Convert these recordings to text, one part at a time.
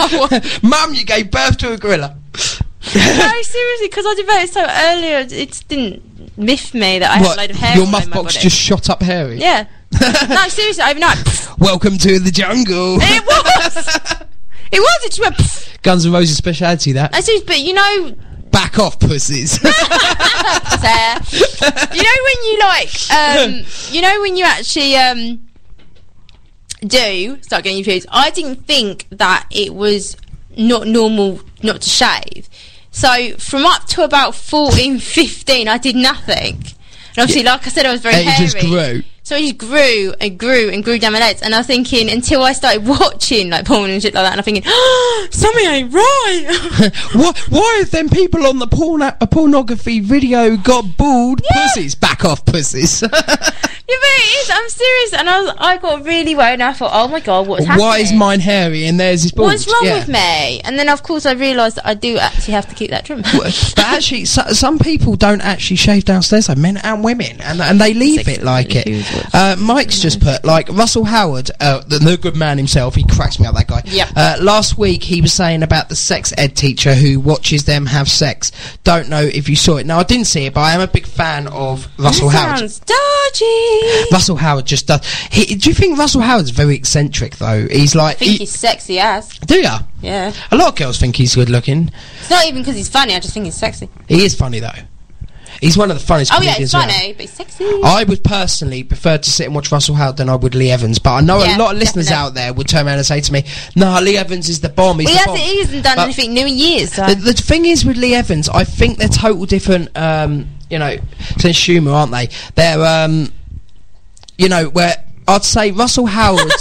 Mum, you gave birth to a gorilla. No, seriously, because I developed so earlier, it didn't miff me that I had a load of hair. Your muff box just shot up hairy? Yeah. No, seriously, overnight. Welcome to the jungle. It was. It was. It just went. Pff. Guns N' Roses speciality, that. But you know. Back off, pussies. You know when you like, you know when you actually do start getting your periods. I didn't think that it was not normal not to shave. So from up to about 14, 15, I did nothing. And obviously, like I said, I was very hairy. It just grew. So it just grew and grew and grew down my legs. And I was thinking, until I started watching like porn and shit like that, and I'm thinking, oh, something ain't right. Why have them people on the pornography video got bald pussies? Back off, pussies. Yeah, but it is. I'm serious. And I got really worried, and I thought, oh my god, what's happening? Why is mine hairy and theirs is bald? What's wrong with me? And then, of course, I realised that I do actually have to keep that trim. But actually, some people don't actually shave downstairs, like men and women, and they leave it like it. Mike's just put, like, Russell Howard, the good man himself, he cracks me up, that guy. Yeah. Last week, he was saying about the sex ed teacher who watches them have sex. Don't know if you saw it. Now, I didn't see it, but I am a big fan of Russell Howard. Sounds dodgy. Russell Howard just does. Do you think Russell Howard's very eccentric, though? He's like... I think he's sexy as. Do ya? Yeah. A lot of girls think he's good looking. It's not even because he's funny, I just think he's sexy. He is funny, though. He's one of the funniest comedians. Oh yeah, he's funny, but he's sexy. I would personally prefer to sit and watch Russell Howard than I would Lee Evans, but I know a lot of listeners out there would turn around and say to me, "No, Lee Evans is the bomb." He hasn't done anything new in years. So. The thing is with Lee Evans, I think they're total different, you know, sense of humour, aren't they? They're, you know, where I'd say Russell Howard's.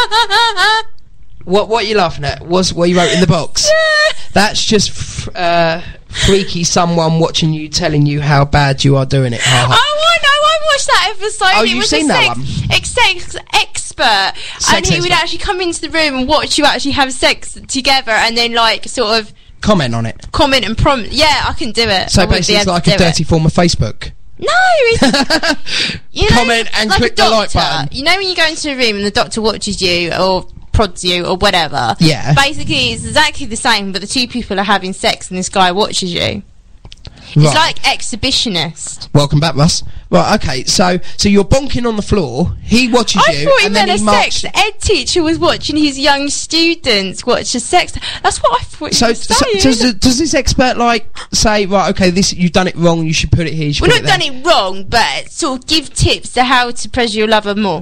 What are you laughing at? Was what you wrote in the box? That's just freaky someone watching you telling you how bad you are doing it. Oh, I know, I watched that episode. Oh, you've seen that one? Sex expert. And he would actually come into the room and watch you actually have sex together and then, like, sort of... Comment on it. Comment and prompt. Yeah, I can do it. So basically it's like a dirty form of Facebook. No, it's... you know, comment and like click the like button. You know when you go into a room and the doctor watches you, or... prods you or whatever. Yeah. Basically, it's exactly the same, but the two people are having sex and this guy watches you. Right. It's like exhibitionist. Welcome back, Russ. Right, okay, so you're bonking on the floor, he watches you, thought and then he marks... sex ed teacher was watching his young students watch a sex... That's what I thought he was saying. Does this expert, like, say, right, okay, this you've done it wrong, you should put it here, you should put it there? Well, not done it wrong, but sort of give tips to how to pleasure your lover more.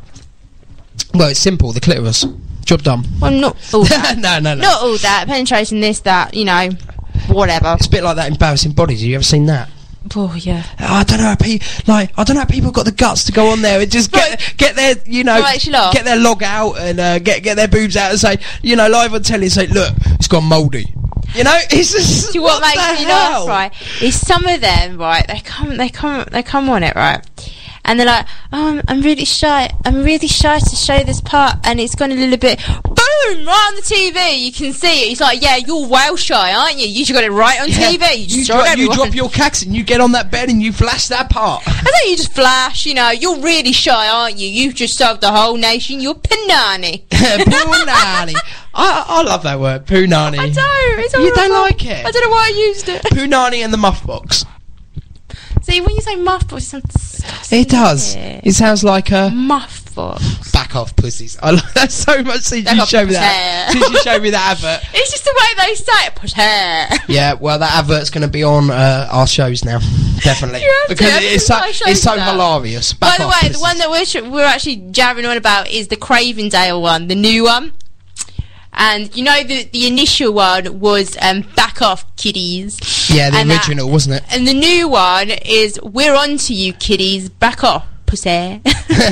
Well, it's simple, the clitoris. Job done. Well, not all that. No. Not all that. Penetration, this, that, you know, whatever. It's a bit like that Embarrassing Bodies. Have you ever seen that? Oh, yeah. I don't know how people got the guts to go on there and just get their, you know, get their log out and get their boobs out and say, you know, live on telly and say, look, it's gone mouldy. You know, it's just... what makes me laugh, right, is some of them, right, they come on it, right, and they're like, oh, I'm really shy to show this part, and it's gone a little bit, boom, right on the TV, you can see it. He's like, yeah, you're well shy, aren't you? You just got it right on TV. You drop your cacks and you get on that bed and you flash that part. I think you just flash, you know, you're really shy, aren't you? You've just served the whole nation, you're punani. Punani. I love that word, punani. I don't. You don't like it? I don't know why I used it. Punani and the muff box. See, when you say muff box, it sounds disgusting. It does. It sounds like a... muff box. Back off, pussies. I like that so much since you showed me that. Since you showed me that advert. It's just the way they say it. Pussy. Yeah, well, that advert's going to be on our shows now. Definitely. Because it's so hilarious. By the way, the one that we're actually jabbering on about is the Cravendale one, the new one. And you know the initial one was back off, kiddies. Yeah, the original, wasn't it? And the new one is we're on to you, kiddies. Back off, pussy.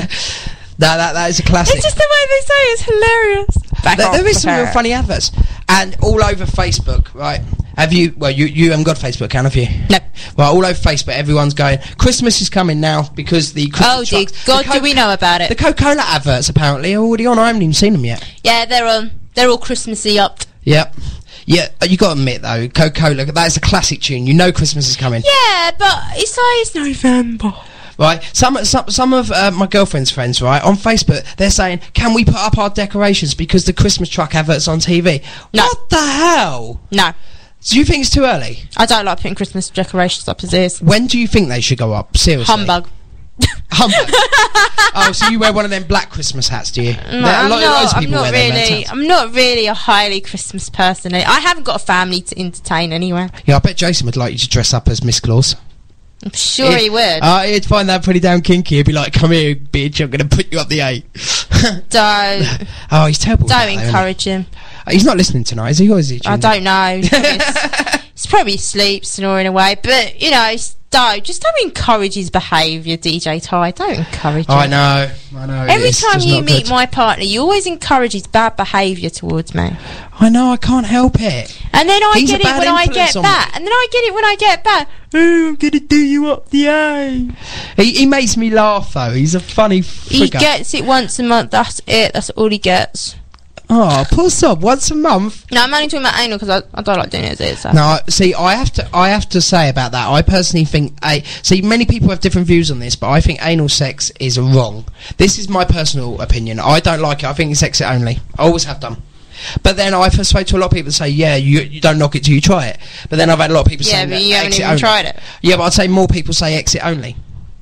that is a classic. It's just the way they say it, it's hilarious. There is some real funny adverts, and all over Facebook, right? Have you? Well, you haven't got a Facebook account, have you? No. Well, all over Facebook, everyone's going, Christmas is coming now because the Christmas oh dear God, do we know about it? The Coca-Cola adverts apparently are already on. I haven't even seen them yet. Yeah, they're on. They're all Christmassy up. Yep. Yeah, you got to admit though, Coca-Cola, that is a classic tune. You know Christmas is coming. Yeah, but it's like it's November. Right, some of my girlfriend's friends, right, on Facebook, they're saying, can we put up our decorations because the Christmas truck adverts on TV? No. What the hell? No. Do you think it's too early? I don't like putting Christmas decorations up as is. When do you think they should go up? Seriously. Humbug. Humbug. Oh, so you wear one of them black Christmas hats, do you? No, I'm not really a highly Christmas person. I haven't got a family to entertain anyway. Yeah, I bet Jason would like you to dress up as Miss Claus. I'm sure he would. He'd find that pretty damn kinky. He'd be like, come here, bitch, I'm going to put you up the 8. Don't. Oh, he's terrible. Don't encourage him. He's not listening tonight, is he? Or is he? I don't know. He's probably asleep, snoring away. But, you know, just don't encourage his behaviour, DJ Ty. Don't encourage him. I know. Every time you meet my partner, you always encourage his bad behaviour towards me. I know, I can't help it. And then I get it when I get back. And then I get it when I get back. Oh, I'm going to do you up the A. He makes me laugh, though. He's a funny figure. He gets it once a month. That's it. That's all he gets. Oh, poor sob. Once a month. No, I'm only talking about anal because I don't like doing it as it is. So. No, see, I have to say about that. I personally think many people have different views on this, but I think anal sex is wrong. This is my personal opinion. I don't like it. I think it's exit only. I always have done. But then I've spoken to a lot of people that say, yeah, you don't knock it till you try it. But then I've had a lot of people saying, yeah, but you haven't even tried it. Yeah, but I'd say more people say exit only.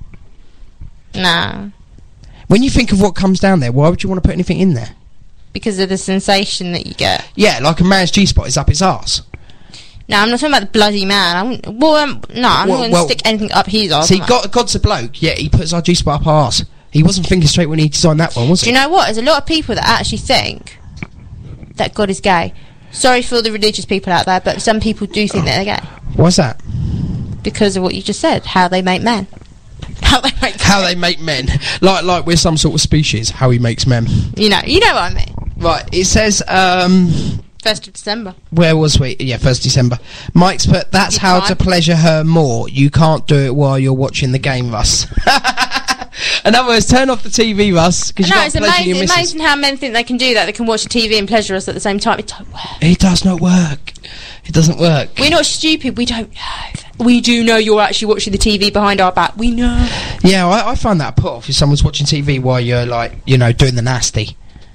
Nah. When you think of what comes down there, why would you want to put anything in there? Because of the sensation that you get. Yeah, like a man's G-spot is up his arse. No, I'm not talking about the bloody man. I'm not going to stick anything up his arse. See, God's a bloke, yeah, he puts our G-spot up our arse. He wasn't thinking straight when he designed that one, was he? Do you know what? There's a lot of people that actually think that God is gay. Sorry for the religious people out there, but some people do think that they're gay. Why's that? Because of what you just said, how they make men. How they make men. Like we're some sort of species, how he makes men. You know what I mean. Right, it says 1st of December. Where was we? Yeah, 1st December. Mike's put, that's how to pleasure her more. You can't do it while you're watching the game, Russ. In other words, turn off the TV, Russ. No, it's amazing how men think they can do that. They can watch the TV and pleasure us at the same time. It don't work. It does not work. It doesn't work. We're not stupid. We don't know. We do know you're actually watching the TV behind our back. We know. Yeah, I find that put off if someone's watching TV while you're, like, you know, doing the nasty.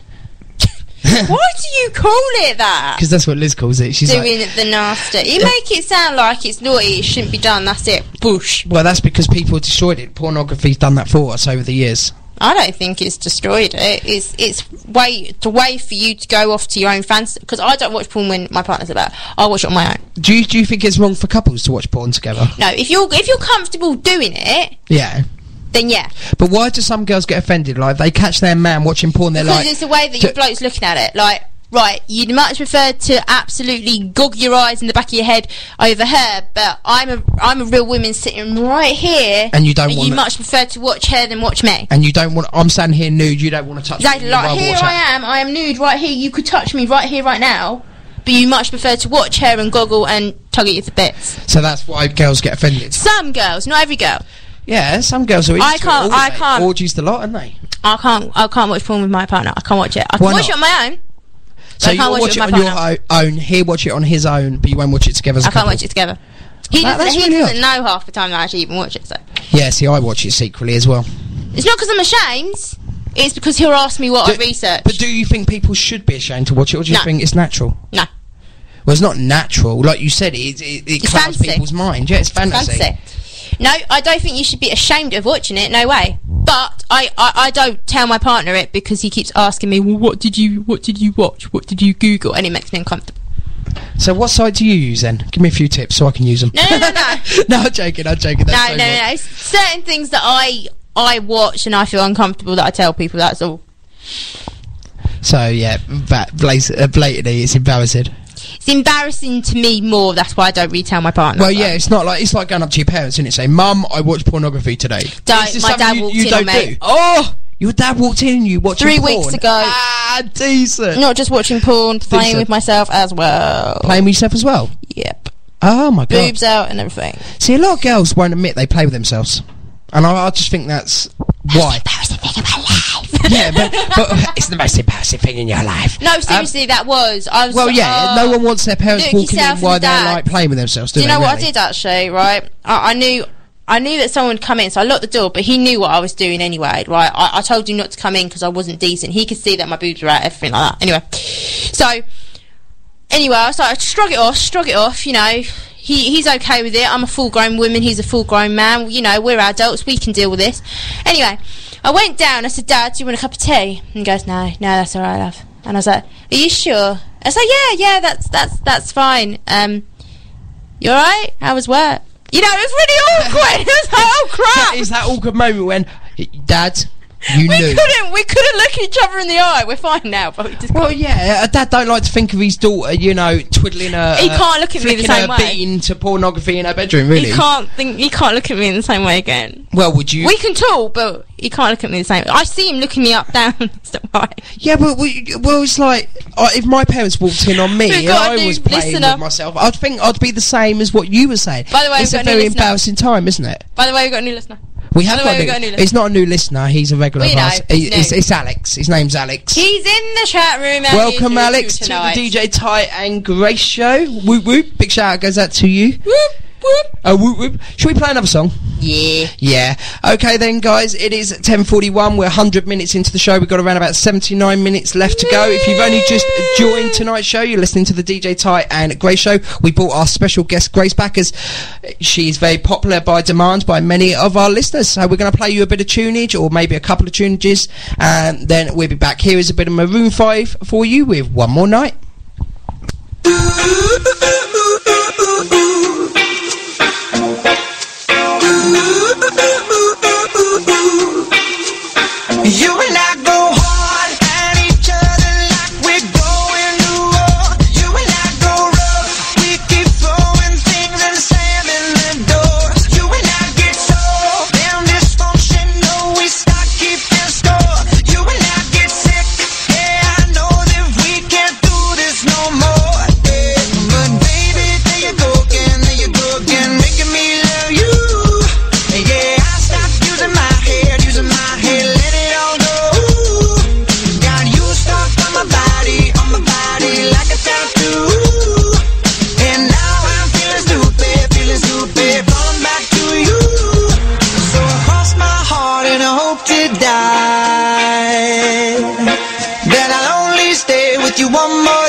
Why do you call it that? Because that's what Liz calls it. She's doing the nasty. You make it sound like it's naughty, it shouldn't be done, that's it. Bush. Well, that's because people destroyed it. Pornography's done that for us over the years. I don't think it's destroyed it. It's a way for you to go off to your own fancy. Because I don't watch porn when my partner's about. I watch it on my own. Do you think it's wrong for couples to watch porn together? No, if you're comfortable doing it. Yeah. Then yeah. But why do some girls get offended? Like, they catch their man watching porn, they're because like... Because it's the way that your bloke's looking at it. Like, right, you'd much prefer to absolutely gog your eyes in the back of your head over her, but I'm a real woman sitting right here... And you don't want... you much prefer to watch her than watch me. And you don't want... I'm standing here nude, you don't want to touch me. Exactly, like, here I am nude right here, you could touch me right here, right now, but you much prefer to watch her and goggle and tug at you to bits. So that's why girls get offended? Some girls, not every girl. Yeah, some girls are I can't. Orgies the lot, aren't they? I can't watch porn with my partner. I can't watch it. I can watch it on my own. So you watch it on your own, he watch it on his own, but you won't watch it together as a couple? I can't watch it together. He doesn't know half the time that I actually even watch it, so... Yeah, see, I watch it secretly as well. It's not because I'm ashamed, it's because he'll ask me what I researched. But do you think people should be ashamed to watch it, or do you think it's natural? No. Well, it's not natural. Like you said, it clouds people's mind. Yeah, it's fantasy. No, I don't think you should be ashamed of watching it, no way. But I don't tell my partner it because he keeps asking me, well, what did you watch? What did you Google? And it makes me uncomfortable. So what site do you use then? Give me a few tips so I can use them. No. No, I'm joking. That's no. Certain things that I watch and I feel uncomfortable that I tell people, that's all. So, yeah, blatantly, it's embarrassing. It's embarrassing to me more, that's why I don't really tell my partner. Well, yeah, it's like going up to your parents, isn't it? Saying, Mum, I watched pornography today. My dad walked in on me. Oh! Your dad walked in and you watching 3 porn? weeks ago. Ah, decent. Not just watching porn, playing with myself as well. Playing with yourself as well? Yep. Oh, my God. Boobs out and everything. See, a lot of girls won't admit they play with themselves. And I just think that's why. That's the most embarrassing thing in my life. Yeah, but it's the most embarrassing thing in your life. No, seriously, I was. Well, yeah, no one wants their parents walking in while they're like playing with themselves. Do you know what I did actually? Right, I knew I knew that someone would come in, so I locked the door, but he knew what I was doing anyway, right? I told him not to come in because I wasn't decent. He could see that my boobs were out, everything like that. Anyway, I started to shrug it off, you know. He's okay with it. I'm a full-grown woman, he's a full-grown man. You know, we're adults, we can deal with this. Anyway, I went down, I said, Dad, do you want a cup of tea? And he goes, no, that's all right, love. And I was like, are you sure? I was like, yeah, that's fine. You all right? How was work? You know, it was really awkward. It was like, oh crap! It's that awkward moment when, Dad, we couldn't look each other in the eye. We're fine now, but we just Dad don't like to think of his daughter, you know, twiddling her. He can't look at me the same way. Beating to pornography in her bedroom, really. He can't look at me in the same way again. Well, would you? We can talk, but he can't look at me the same way. I see him looking me up, down, stuff like. Yeah, but it's like if my parents walked in on me and I was playing with myself, I'd think I'd be the same as what you were saying. By the way, it's a very embarrassing time, isn't it? By the way, we've got a new listener. We have got a new listener. It's not a new listener. He's a regular of ours. It's Alex. His name's Alex. He's in the chat room. Welcome, Alex, to the DJ Ty and Grace show. Whoop whoop. Big shout out goes out to you. Whoop whoop. Oh, whoop whoop. Should we play another song? Yeah. Okay then, guys. It is 10:41. We're 100 minutes into the show. We've got around about 79 minutes left to go. If you've only just joined tonight's show, you're listening to the DJ Ty and Grace show. We brought our special guest Grace back as she's very popular by demand by many of our listeners. So we're going to play you a bit of tunage, or maybe a couple of tunages, and then we'll be back. Here is a bit of Maroon 5 for you with One More Night. You and I go hard at each other like we're going to war. You and I go rough, we keep throwing things and slamming the doors. You and I get so damn dysfunctional, we start keeping score. You and I get sick, yeah, I know that we can't do this no more. Yeah. But baby, there you go again, making me love you. Yeah, I stopped using my head, let it all go. Got you stuck on my body like a tattoo. And now I'm feeling stupid, falling back to you. So I cross my heart and I hope to die, that I'll only stay with you one more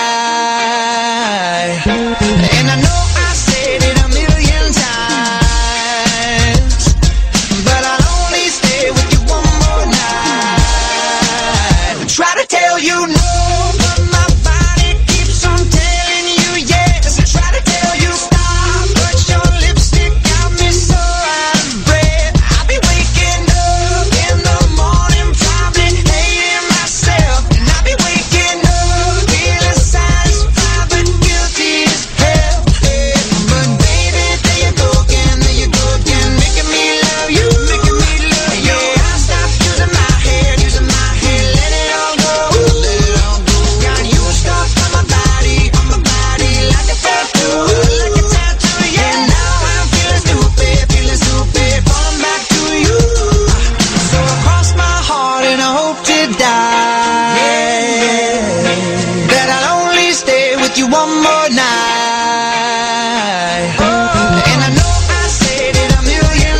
night. And I know I said it a million times, but I'll only stay with you one more night. Try to tell you no, but my body keeps on telling you yes. Try to tell you stop, but your lipstick got me so out of breath. I'll be waking up in the morning, probably hating myself. And I'll be waking up feeling satisfied but guilty as hell. But baby, there you go again, making me love you. Yeah, I stopped using my head, let it all go. Got you stuck on my body like a tattoo. Yeah, now I'm feeling stupid, falling back to you. So I cross my heart and I hope to die, that I'll only stay with you one more night. And I know I said it a million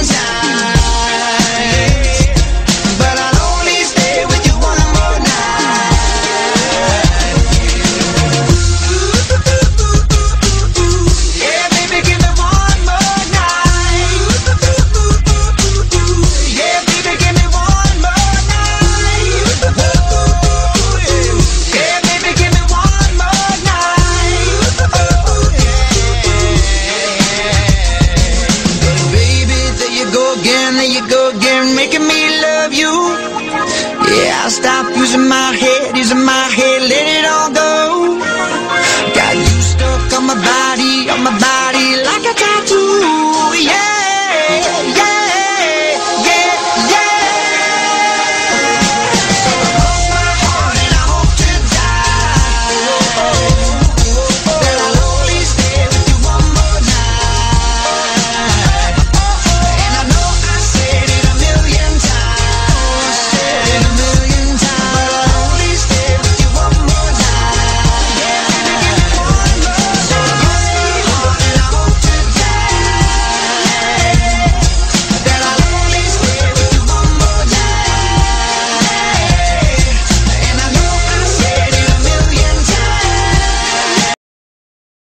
times, but I'll only stay with you one more night. Yeah, baby, give me one more night. Yeah, baby, give me one more night. Yeah, baby, give me one more night. Baby, there you go again, making me love you. Yeah, I'll stop using my